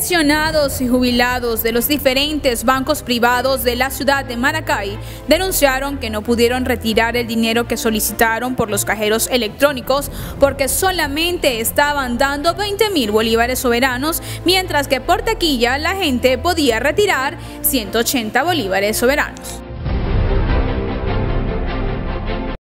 Pensionados y jubilados de los diferentes bancos privados de la ciudad de Maracay denunciaron que no pudieron retirar el dinero que solicitaron por los cajeros electrónicos porque solamente estaban dando 20.000 bolívares soberanos, mientras que por taquilla la gente podía retirar 180 bolívares soberanos.